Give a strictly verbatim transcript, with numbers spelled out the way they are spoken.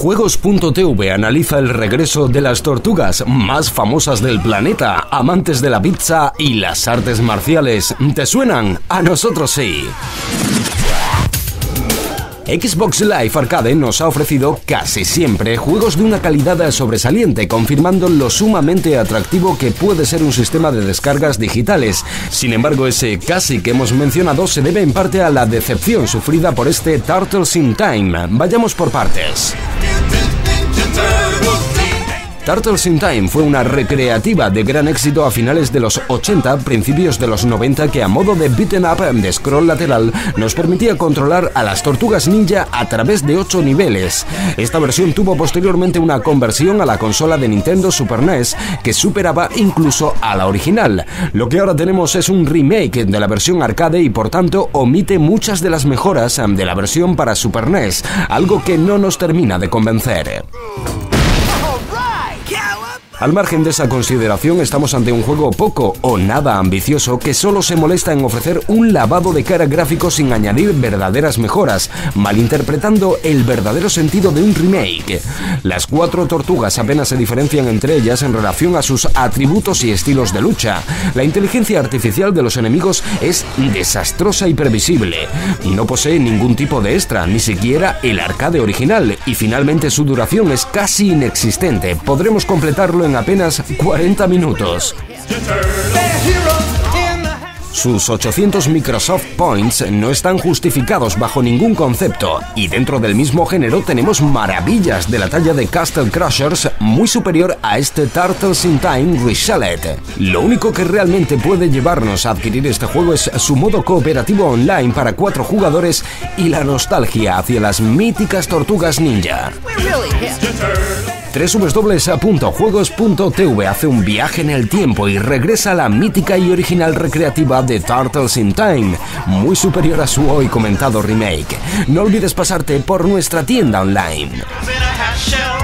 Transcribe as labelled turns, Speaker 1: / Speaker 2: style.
Speaker 1: Juegos.tv analiza el regreso de las tortugas más famosas del planeta, amantes de la pizza y las artes marciales. ¿Te suenan? A nosotros sí. Xbox Live Arcade nos ha ofrecido casi siempre juegos de una calidad sobresaliente, confirmando lo sumamente atractivo que puede ser un sistema de descargas digitales. Sin embargo, ese casi que hemos mencionado se debe en parte a la decepción sufrida por este Turtles in Time. Vayamos por partes. Turtles in Time fue una recreativa de gran éxito a finales de los ochenta, principios de los noventa, que a modo de beat'em up de scroll lateral nos permitía controlar a las tortugas ninja a través de ocho niveles. Esta versión tuvo posteriormente una conversión a la consola de Nintendo Super N E S que superaba incluso a la original. Lo que ahora tenemos es un remake de la versión arcade y por tanto omite muchas de las mejoras de la versión para Super N E S, algo que no nos termina de convencer. Al margen de esa consideración, estamos ante un juego poco o nada ambicioso que solo se molesta en ofrecer un lavado de cara gráfico sin añadir verdaderas mejoras, malinterpretando el verdadero sentido de un remake. Las cuatro tortugas apenas se diferencian entre ellas en relación a sus atributos y estilos de lucha. La inteligencia artificial de los enemigos es desastrosa y previsible. No posee ningún tipo de extra, ni siquiera el arcade original, y finalmente su duración es casi inexistente. Podremos completarlo en apenas cuarenta minutos. Sus ochocientos Microsoft Points no están justificados bajo ningún concepto, y dentro del mismo género tenemos maravillas de la talla de Castle Crushers muy superior a este Turtles in Time Reshelled. Lo único que realmente puede llevarnos a adquirir este juego es su modo cooperativo online para cuatro jugadores y la nostalgia hacia las míticas tortugas ninja. doble u doble u doble u punto juegos punto t v hace un viaje en el tiempo y regresa a la mítica y original recreativa de Turtles in Time, muy superior a su hoy comentado remake. No olvides pasarte por nuestra tienda online.